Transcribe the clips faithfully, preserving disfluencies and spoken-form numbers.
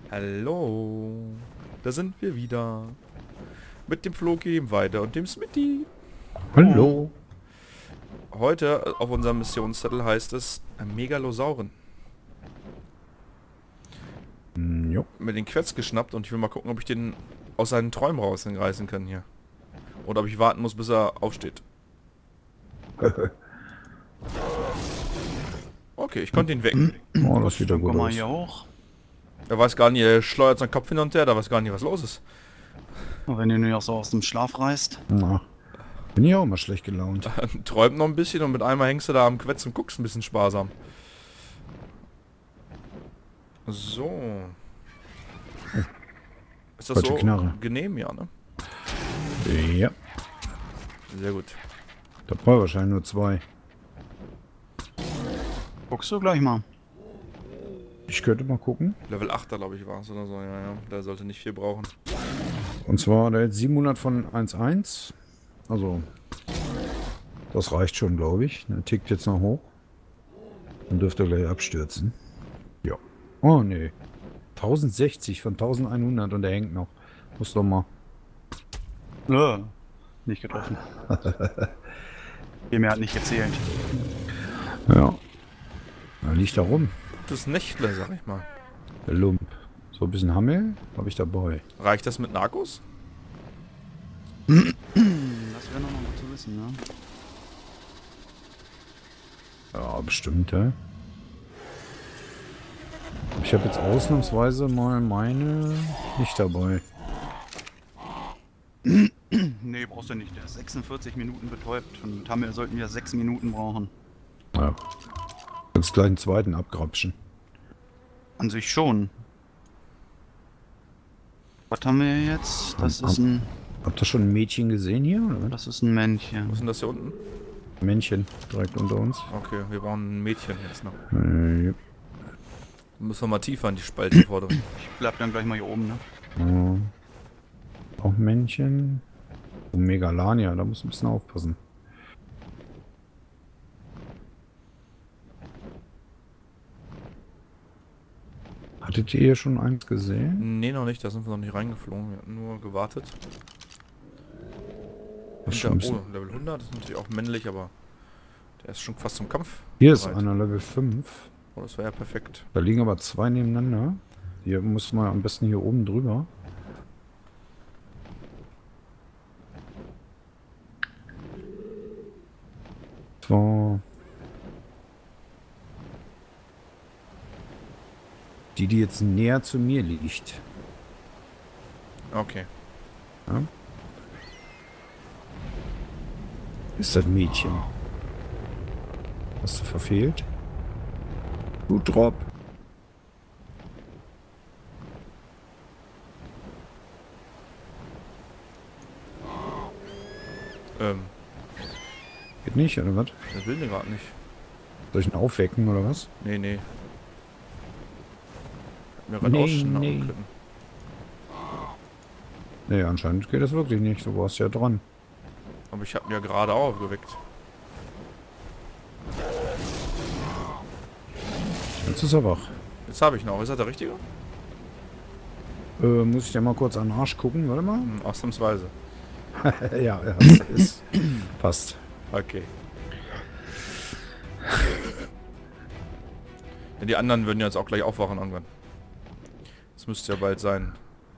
Hallo, da sind wir wieder. Mit dem Floki, dem Weide und dem Smitty. Hallo. Heute auf unserem Missionszettel heißt es Megalosauren. Mm, jo. Mit den Quetz geschnappt und ich will mal gucken, ob ich den aus seinen Träumen rausreißen kann hier. Oder ob ich warten muss, bis er aufsteht. Okay, ich konnte ihn wecken. Oh, das sieht ja gut Komm mal aus. hier hoch. Er weiß gar nicht, er schleudert seinen Kopf hin und her, da weiß gar nicht, was los ist. Und wenn du ihn auch so aus dem Schlaf reißt. Na, bin ich auch immer schlecht gelaunt. Träumt noch ein bisschen und mit einmal hängst du da am Quetz und guckst ein bisschen sparsam. So. Ist das Falsche so Knarre. genehm, ja, ne? Ja, Sehr gut. da brauche ich wahrscheinlich nur zwei. Guckst du gleich mal. Ich könnte mal gucken. Level acht, glaube ich, war es oder so, ja, ja. Der sollte nicht viel brauchen. Und zwar der jetzt siebenhundert von eins Punkt eins. Also, das reicht schon, glaube ich. Der tickt jetzt noch hoch. Dann dürfte er gleich abstürzen. Ja. Oh, nee. tausendsechzig von elfhundert und der hängt noch. Muss doch mal. Äh, nicht getroffen. Mir hat nicht gezählt. Ja. Da liegt da rum. Das Nächtle, sag ich mal. Der Lump. So ein bisschen Hammel habe ich dabei. Reicht das mit Narcos? Das wäre noch mal gut zu wissen, ne? Ja, bestimmt, ja. Ich habe jetzt ausnahmsweise mal meine nicht dabei. Nee, brauchst du nicht. Der ist sechsundvierzig Minuten betäubt. Und mit Hammel sollten wir sechs Minuten brauchen. Ja. Jetzt gleich einen zweiten abgrapschen. An sich schon. Was haben wir jetzt? Das ist ein. Habt ihr schon ein Mädchen gesehen hier? Oder? Das ist ein Männchen. Was ist denn das hier unten? Männchen direkt unter uns. Okay, wir brauchen ein Mädchen jetzt noch. Äh, Müssen wir mal tiefer in die Spalte fordern. Ich bleib dann gleich mal hier oben, ne? ja. Auch Männchen. Oh, Megalania, da muss ein bisschen aufpassen. Hattet ihr hier schon eins gesehen? Nee, noch nicht, da sind wir noch nicht reingeflogen. Wir hatten nur gewartet. Das ist Hinter, schon ein bisschen- oh, Level hundert ist natürlich auch männlich, aber der ist schon fast zum Kampf. Hier ist bereit. einer Level fünf. Oh, das wäre ja perfekt. Da liegen aber zwei nebeneinander. Hier muss man am besten hier oben drüber. So. Die, die jetzt näher zu mir liegt. Okay. Ja? Ist das Mädchen. Hast du verfehlt? Du Drop. Ähm, Geht nicht, oder was? der will den gerade nicht. Soll ich ihn aufwecken, oder was? Nee, nee. Hat mir gerade Nee, ausschnappen nee. können. Nee, anscheinend geht das wirklich nicht. Du warst ja dran. Aber ich habe ihn ja gerade aufgeweckt. Jetzt ist er wach. Jetzt habe ich noch. Ist das der richtige? Äh, muss ich dir mal kurz an den Arsch gucken? Warte mal. Hm, ausnahmsweise. ja, ja, es ist. Passt. Okay. Ja, die anderen würden jetzt auch gleich aufwachen irgendwann. Das müsste ja bald sein.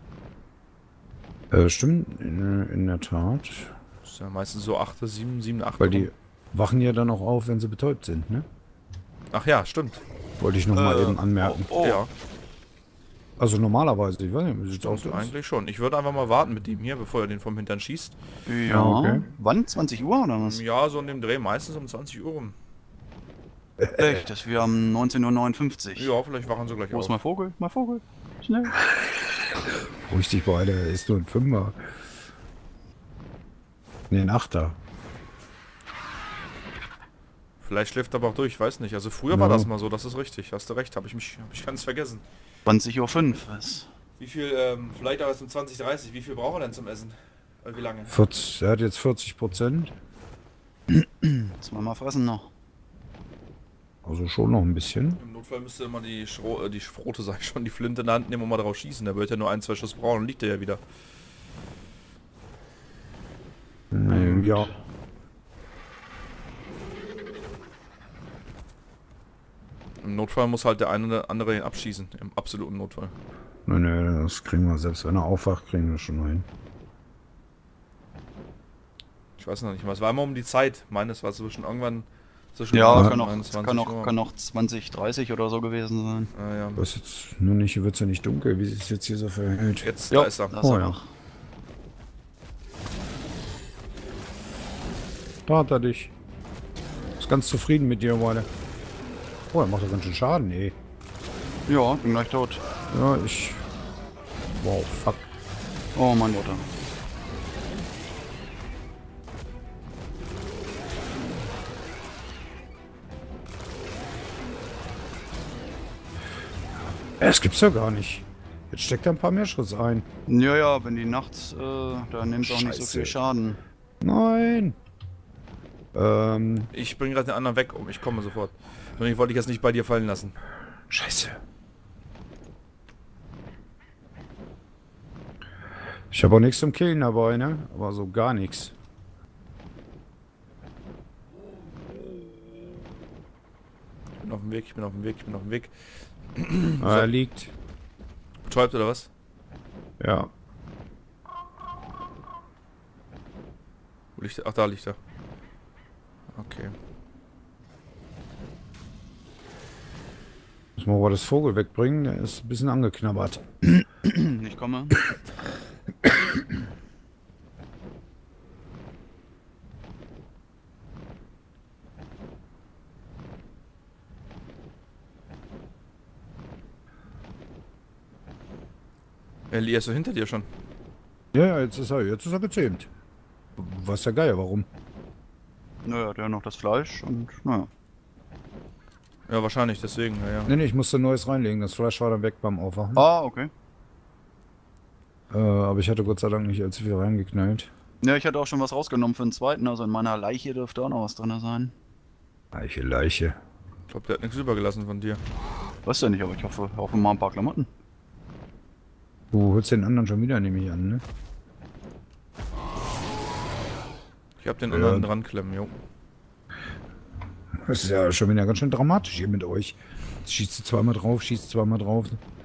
Äh, stimmt, in, in der Tat. Das ist ja meistens so acht, sieben, sieben, acht. Weil die wachen ja dann auch auf, wenn sie betäubt sind, ne? Ach ja, stimmt. Wollte ich noch mal Äh, eben anmerken. Oh, Ja, Also normalerweise, ich weiß nicht, wie sieht's aus? stimmt, eigentlich schon. Ich würde einfach mal warten mit dem hier, bevor er den vom Hintern schießt. ja. okay. Wann? zwanzig Uhr oder was? Ja, so in dem Dreh, meistens um zwanzig Uhr rum. Echt, das wir haben neunzehn Uhr neunundfünfzig. Ja, vielleicht wachen sie gleich Wo ist auf. mein Vogel? Mein Vogel. Schnell. Ruhig dich beide, ist nur ein Fünfer. Ne, ein Achter. Vielleicht schläft er aber auch durch, ich weiß nicht. Also früher Ja. war das mal so, das ist richtig. Hast du recht, habe ich mich hab ich ganz vergessen. zwanzig Uhr fünf. Was? Wie viel, ähm, vielleicht auch erst um zwanzig, dreißig, wie viel braucht er denn zum Essen? Äh, wie lange? vierzig, er hat jetzt vierzig Prozent. Zweimal fressen noch. Also schon noch ein bisschen. Im Notfall müsste immer die Schro äh, die Schrote, sag ich schon, die Flinte in der Hand nehmen und mal drauf schießen. Der wird ja nur ein, zwei Schuss brauchen und liegt er ja wieder. Ähm, ja. Im Notfall muss halt der eine oder andere ihn abschießen. Im absoluten Notfall. Nö, nö, das kriegen wir. Selbst wenn er aufwacht, kriegen wir das schon noch hin. Ich weiß noch nicht mal. Es war immer um die Zeit. Meines war zwischen irgendwann zwischen Ja, achtzehn kann und auch, einundzwanzig kann, auch, Uhr. kann auch zwanzig, dreißig oder so gewesen sein. Ah, ja. Das ist jetzt nur nicht, wird es ja nicht dunkel, wie sich es jetzt hier so verhält. Jetzt, Jo, da ist er. da ist Oh, er ja. noch. Da hat er dich. Ist ganz zufrieden mit dir, Weile. Oh, er macht ja ganz schön Schaden, ey. Ja, bin gleich tot. Ja, ich... Wow, fuck. Oh mein Gott. Das gibt's ja gar nicht. Jetzt steckt er ein paar mehr Schuss ein. Ja, ja, wenn die nachts, äh, da nimmt auch nicht so Scheiße. viel Schaden. Nein. Ähm, Ich bringe gerade den anderen weg um. Ich komme sofort. Nur ich wollte ich jetzt nicht bei dir fallen lassen. scheiße. Ich habe auch nichts zum Killen dabei, ne? Aber so gar nichts. Ich bin auf dem Weg, ich bin auf dem Weg, ich bin auf dem Weg. Ah, er liegt. Betäubt oder was? Ja. Wo liegt er? Ach, da liegt er. Okay. Muss man aber das Vogel wegbringen, der ist ein bisschen angeknabbert. Ich komme. Ellie ist so hinter dir schon. Ja, ja, jetzt ist er, jetzt ist er gezähmt. Was der Geier, warum? Naja, der hat noch das Fleisch und naja. Ja, wahrscheinlich, deswegen, ja, ja. Ne, ne, ich musste Neues reinlegen. Das Fleisch war dann weg beim Aufwachen. Ah, okay. Äh, aber ich hatte Gott sei Dank nicht allzu viel reingeknallt. Ja, ich hatte auch schon was rausgenommen für den zweiten, also in meiner Leiche dürfte auch noch was drin sein. Leiche, Leiche. Ich glaube, der hat nichts übergelassen von dir. Weiß ja nicht, aber ich hoffe, hoffe mal ein paar Klamotten. Du holst den anderen schon wieder, nehme ich an, ne? Ich hab den Ja. anderen dran klemmen, jo. Das ist ja schon wieder ganz schön dramatisch hier mit euch. Jetzt schießt du zweimal drauf, schießt zweimal drauf.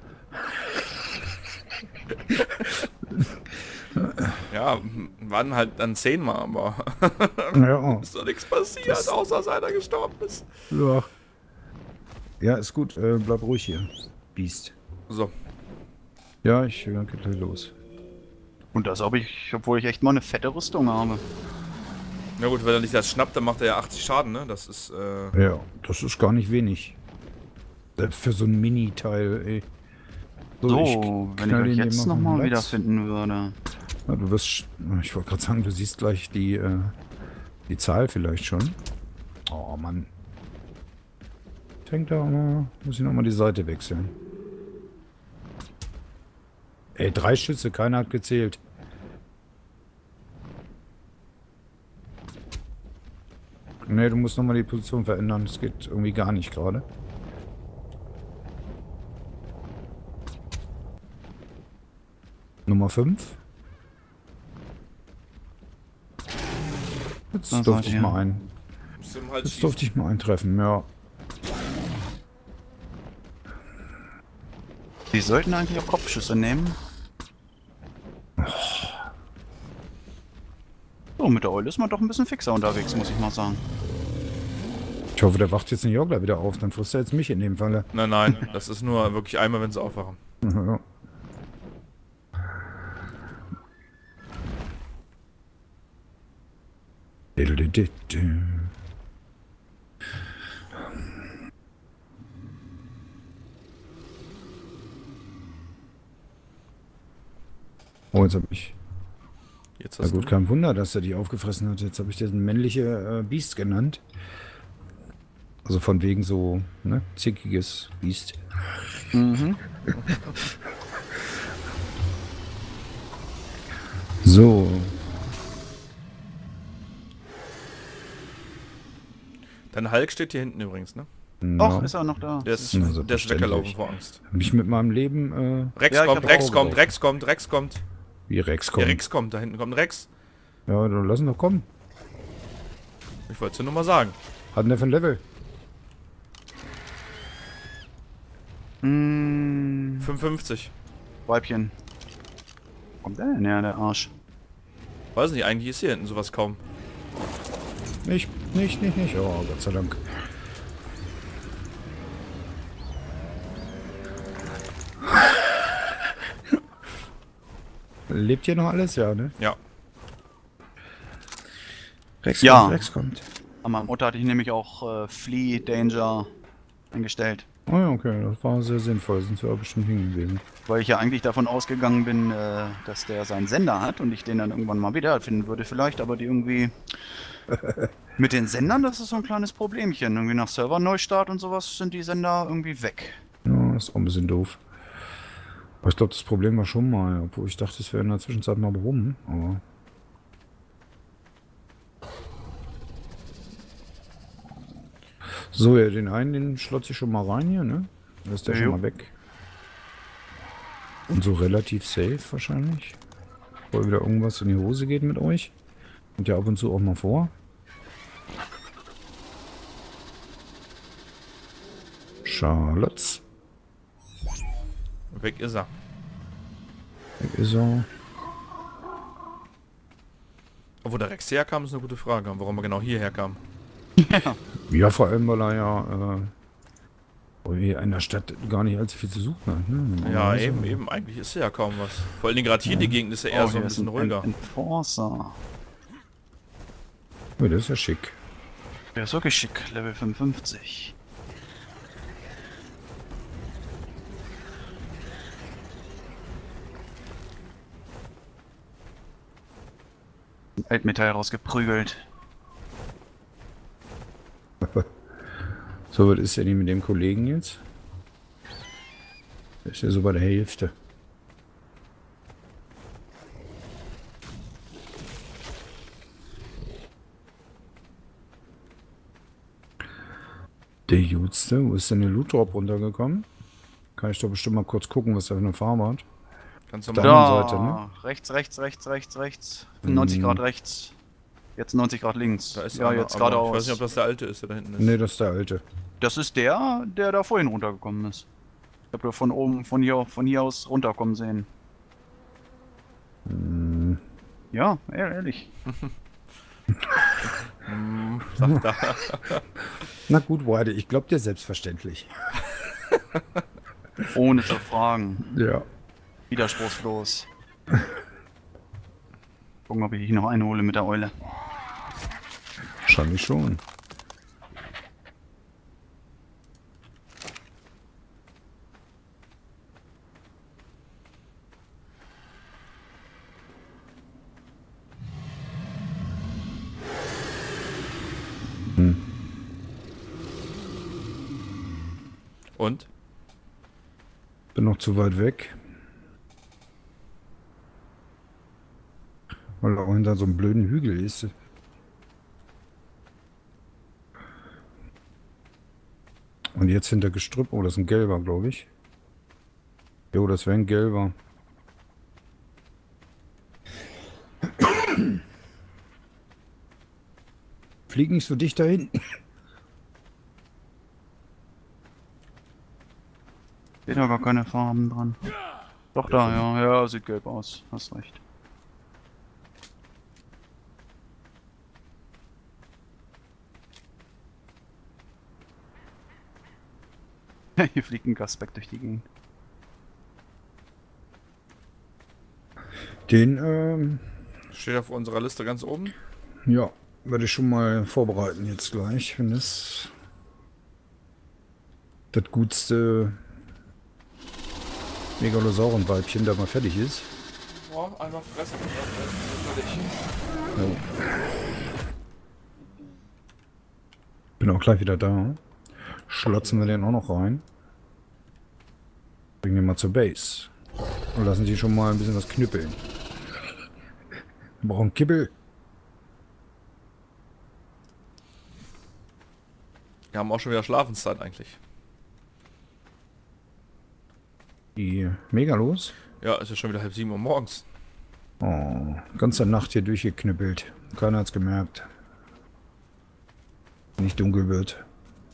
Ja, waren halt dann zehnmal, aber Ja, ist doch nichts passiert, Das- außer dass einer gestorben ist. ja. Ja, ist gut. Äh, bleib ruhig hier. Biest. So, Ja, ich äh, geht gleich los. Und das ob ich, obwohl ich echt mal eine fette Rüstung habe. na gut, wenn er nicht das schnappt, dann macht er ja achtzig Schaden, ne? Das ist, äh... Ja, das ist gar nicht wenig. Selbst für so ein Mini-Teil, ey. So, ich wenn ich knall euch den jetzt hier mal nochmal vom Platz. wiederfinden würde. Ja, du wirst... sch- Ich wollte gerade sagen, du siehst gleich die, äh, die Zahl vielleicht schon. Oh, Mann. Ich denke da mal... Muss ich nochmal die Seite wechseln. Ey, drei Schüsse, keiner hat gezählt. Ne, du musst nochmal die Position verändern. Das geht irgendwie gar nicht gerade. Nummer fünf. Jetzt Da durfte seid ich ihr. mal ein. musst du im Hals Jetzt schießen. durfte ich mal eintreffen, ja. Die sollten eigentlich auch Kopfschüsse nehmen. So, mit der Eule ist man doch ein bisschen fixer unterwegs, muss ich mal sagen. Ich hoffe, der wacht jetzt nicht auch gleich wieder auf. Dann frisst er jetzt mich in dem Falle. Nein, nein, das ist nur wirklich einmal, wenn sie aufwachen. Ja. Oh, jetzt habe ich... Jetzt Na hast gut, du... kein Wunder, dass er die aufgefressen hat. Jetzt habe ich den männliche äh, Biest genannt. Also von wegen so, ne, zickiges Biest. Mhm. So. Dein Hulk steht hier hinten übrigens, ne? Doch, ist er noch da. Der ist, Na, der ist weggelaufen vor Angst. Hab ich mit meinem Leben, äh, Rex Ja, ich kommt, hab Rex auch kommt, gebraucht. Rex kommt, Rex kommt. wie Rex Ja, kommt. Rex kommt, da hinten kommt ein Rex. Ja, dann lass ihn doch kommen. Ich wollte es dir nur mal sagen. Hat denn der für ein Level? Hm, fünfundfünfzig. Weibchen. Wo kommt der denn her, der Arsch? Weiß nicht, eigentlich ist hier hinten sowas kaum. Nicht, nicht, nicht, nicht. Oh, Gott sei Dank. Lebt hier noch alles? Ja, ne? Ja. Rex Ja. kommt, Rex kommt. An meinem Otto hatte ich nämlich auch äh, Flea Danger eingestellt. Oh ja, okay, das war sehr sinnvoll. Sind wir bestimmt hingewesen. Weil ich ja eigentlich davon ausgegangen bin, äh, dass der seinen Sender hat und ich den dann irgendwann mal wieder finden würde vielleicht, aber die irgendwie... Mit den Sendern, das ist so ein kleines Problemchen. Irgendwie nach Server-Neustart und sowas sind die Sender irgendwie weg. Ja, ist auch ein bisschen doof. Aber ich glaube, das Problem war schon mal, obwohl ich dachte, es wäre in der Zwischenzeit mal behoben. Aber so, ja, den einen, den schlotze ich schon mal rein hier, ne? Da ist der Jo. schon mal weg. Und so relativ safe wahrscheinlich. Bevor wieder irgendwas in die Hose geht mit euch. Und ja ab und zu auch mal vor. Charlotte. Weg ist er. Weg ist er. Wo der Rex herkam, ist eine gute Frage. Warum er genau hierher kam. Ja, vor allem, weil er ja äh, weil wir in der Stadt gar nicht allzu viel zu suchen hat. Ne? Ja, Normalerweise- eben, eben. Eigentlich ist hier ja kaum was. Vor allen Dingen gerade hier die Gegend ist ja eher Oh, so ein hier ist bisschen ruhiger. Ein Enforcer. Ja, das ist ja schick. Der ist wirklich schick, Level fünfundfünfzig. Altmetall rausgeprügelt. So, was ist denn mit dem Kollegen jetzt? Der ist ja so bei der Hälfte. Der Jutste, wo ist denn der Loot Drop runtergekommen? Kann ich doch bestimmt mal kurz gucken, was der für eine Farbe hat. Kannst du Da- mal... anderen Seite, ne? Rechts, rechts, rechts, rechts, rechts. neunzig Grad rechts. Jetzt neunzig Grad links. Da ist ja, einer, jetzt aber Ich weiß geradeaus. nicht, ob das der alte ist, der da hinten ist. Ne, das ist der alte. Das ist der, der da vorhin runtergekommen ist. Ich hab nur von oben, von hier, von hier aus runterkommen sehen. Hm, Ja, ehrlich. Hm, sagt er. na gut, Wade, ich glaub dir selbstverständlich. Ohne zu fragen. Ja. Widerspruchslos. Gucken, ob ich dich noch einhole mit der Eule. Wahrscheinlich schon. Und? Bin noch zu weit weg. Weil er auch hinter so einem blöden Hügel ist. Und jetzt hinter Gestrüpp. Oh, das ist ein gelber, glaube ich. Jo, das wäre ein gelber. Flieg nicht so dicht dahin. Steht ja gar keine Farben dran. Doch da, ja, ja, sieht gelb aus. Hast recht. Hier fliegt ein Gasbeck durch die Gegend. Den, ähm, Steht auf unserer Liste ganz oben. ja, werde ich schon mal vorbereiten jetzt gleich, wenn das das gutste Megalosaurenweibchen da mal fertig ist. Oh, einmal fressen. Jo. Bin auch gleich wieder da. Schlotzen wir den auch noch rein. Bringen wir mal zur Base. Und lassen sie schon mal ein bisschen was knüppeln. Wir brauchen Kibbel. Wir haben auch schon wieder Schlafenszeit eigentlich. Die Megalos? Ja, es ist schon wieder halb sieben Uhr morgens. Oh, ganze Nacht hier durchgeknüppelt. Keiner hat's gemerkt. Nicht dunkel wird.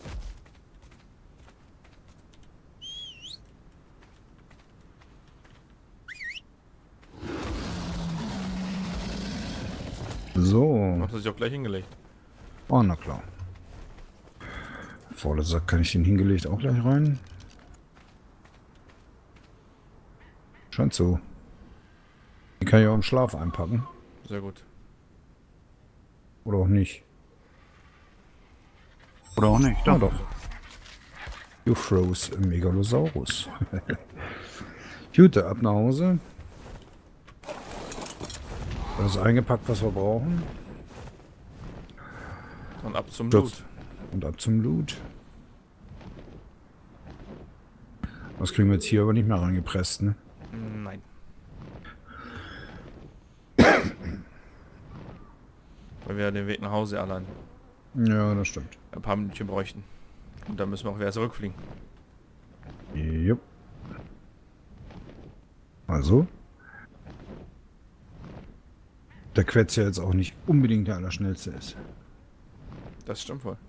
So. Hat er sich auch gleich hingelegt. Oh, na klar. Voller Sack, kann ich den hingelegt auch gleich rein? Scheint so. Den kann ich auch im Schlaf einpacken. Sehr gut. Oder auch nicht. Oder auch nicht. Ja, doch. You froze a Megalosaurus. Gut, ab nach Hause. Das ist eingepackt, was wir brauchen. Dann ab zum Das- Loot. Und ab zum Loot. Das kriegen wir jetzt hier aber nicht mehr reingepresst, ne? Nein. Weil wir den Weg nach Hause allein Ja, das stimmt. ein paar Minuten bräuchten. Und dann müssen wir auch wieder zurückfliegen. Jupp. Also. Der Quetz ja jetzt auch nicht unbedingt der Allerschnellste ist. Das stimmt wohl.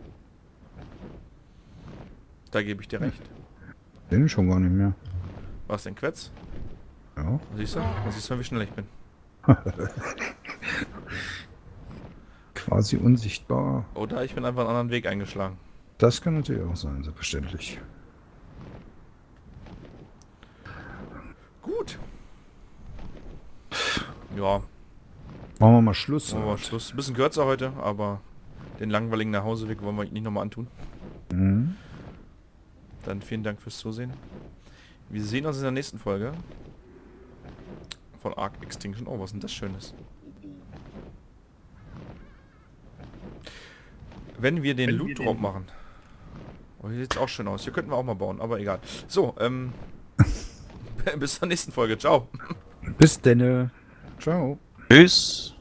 Da gebe ich dir recht. Den schon gar nicht mehr. Was denn Quetz? Ja. Siehst du? Da siehst du, wie schnell ich bin. Quasi unsichtbar. Oder ich bin einfach einen anderen Weg eingeschlagen. Das kann natürlich auch sein, selbstverständlich. Gut. Ja, Machen wir mal Schluss. machen wir halt. Schluss. Ein bisschen kürzer heute, aber den langweiligen Nachhauseweg wollen wir nicht nochmal antun. Mhm. Dann vielen Dank fürs Zusehen. Wir sehen uns in der nächsten Folge von Ark Extinction. Oh, was ist denn das Schönes? Wenn wir den Loot Drop machen. Oh, hier sieht's auch schön aus. Hier könnten wir auch mal bauen, aber egal. So, ähm... bis zur nächsten Folge. Ciao. Bis denne. Ciao. Tschüss.